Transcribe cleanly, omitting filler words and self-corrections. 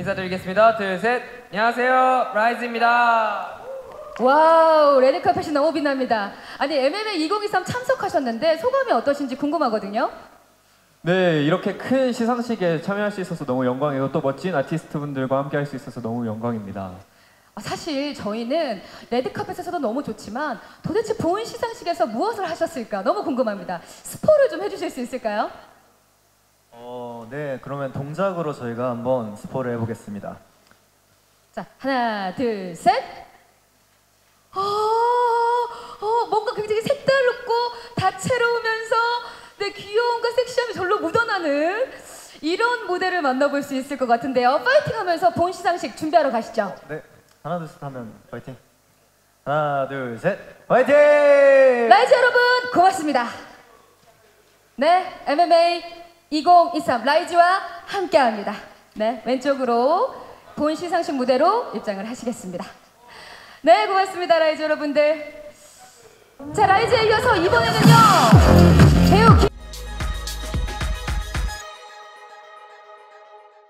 인사드리겠습니다. 둘, 셋. 안녕하세요. 라이즈입니다. 와우, 레드카펫이 너무 빛납니다. 아니, MMA 2023 참석하셨는데 소감이 어떠신지 궁금하거든요. 네, 이렇게 큰 시상식에 참여할 수 있어서 너무 영광이고 또 멋진 아티스트분들과 함께 할 수 있어서 너무 영광입니다. 사실 저희는 레드카펫에서도 너무 좋지만 도대체 본 시상식에서 무엇을 하셨을까 너무 궁금합니다. 스포를 좀 해주실 수 있을까요? 네, 그러면 동작으로 저희가 한번 스포를 해보겠습니다. 자, 하나, 둘, 셋. 뭔가 굉장히 색다르고 다채로우면서 네, 귀여움과 섹시함이 절로 묻어나는 이런 무대를 만나볼 수 있을 것 같은데요. 파이팅하면서 본 시상식 준비하러 가시죠. 네, 하나 둘 셋 하면 파이팅. 하나 둘 셋, 파이팅! 라이즈 여러분 고맙습니다. 네, MMA 2023 라이즈와 함께합니다. 네, 왼쪽으로 본 시상식 무대로 입장을 하시겠습니다. 네, 고맙습니다, 라이즈 여러분들. 자, 라이즈에 이어서 이번에는요 배우